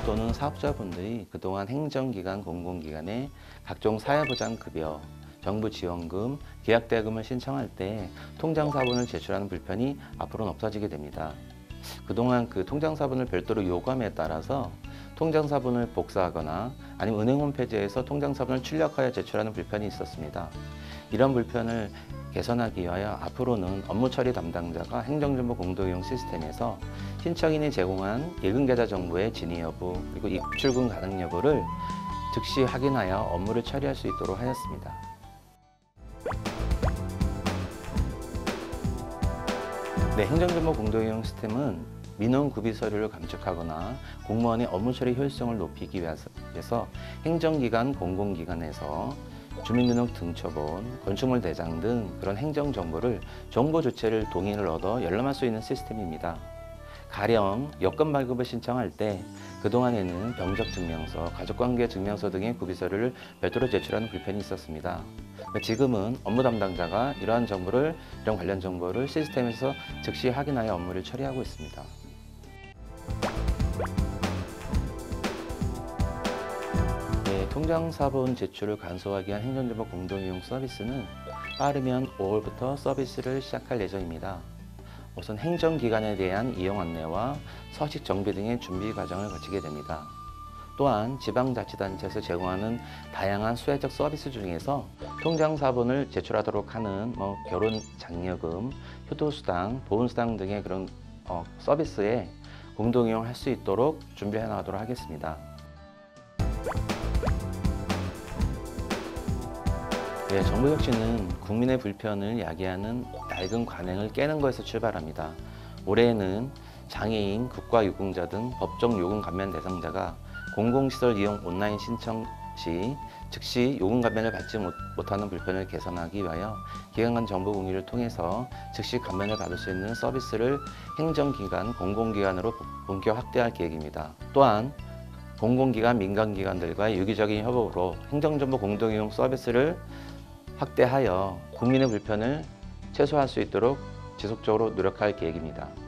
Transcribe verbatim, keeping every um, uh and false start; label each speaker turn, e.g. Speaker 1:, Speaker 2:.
Speaker 1: 또는 사업자분들이 그동안 행정기관, 공공기관에 각종 사회보장급여, 정부 지원금, 계약대금을 신청할 때 통장사본을 제출하는 불편이 앞으로는 없어지게 됩니다. 그동안 그 통장사본을 별도로 요구함에 따라서 통장사본을 복사하거나 아니면 은행 홈페이지에서 통장사본을 출력하여 제출하는 불편이 있었습니다. 이런 불편을 개선하기 위하여 앞으로는 업무 처리 담당자가 행정정보 공동이용 시스템에서 신청인이 제공한 예금계좌 정보의 진위 여부 그리고 입출금 가능 여부를 즉시 확인하여 업무를 처리할 수 있도록 하였습니다. 네, 행정정보 공동이용 시스템은 민원 구비 서류를 감축하거나 공무원의 업무 처리 효율성을 높이기 위해서 행정기관, 공공기관에서 주민등록 등초본, 건축물 대장 등 그런 행정정보를 정보 주체를 동의를 얻어 열람할 수 있는 시스템입니다. 가령 여권 발급을 신청할 때 그동안에는 병적증명서, 가족관계증명서 등의 구비서류를 별도로 제출하는 불편이 있었습니다. 지금은 업무 담당자가 이러한 정보를, 이런 관련 정보를 시스템에서 즉시 확인하여 업무를 처리하고 있습니다. 네, 통장사본 제출을 간소화하기 위한 행정정보 공동이용 서비스는 빠르면 오월부터 서비스를 시작할 예정입니다. 우선 행정기관에 대한 이용 안내와 서식 정비 등의 준비 과정을 거치게 됩니다. 또한 지방자치단체에서 제공하는 다양한 수혜적 서비스 중에서 통장사본을 제출하도록 하는 뭐 결혼 장려금, 효도수당, 보훈수당 등의 그런 어, 서비스에 공동이용할 수 있도록 준비해 나가도록 하겠습니다. 네, 정부혁신은 국민의 불편을 야기하는 낡은 관행을 깨는 것에서 출발합니다. 올해에는 장애인, 국가유공자 등 법정 요금 감면 대상자가 공공시설 이용 온라인 신청 시 즉시 요금 감면을 받지 못하는 불편을 개선하기 위하여 기관 간 정보 공유를 통해서 즉시 감면을 받을 수 있는 서비스를 행정기관, 공공기관으로 본격 확대할 계획입니다. 또한 공공기관, 민간기관들과의 유기적인 협업으로 행정정보 공동이용 서비스를 확대하여 국민의 불편을 최소화할 수 있도록 지속적으로 노력할 계획입니다.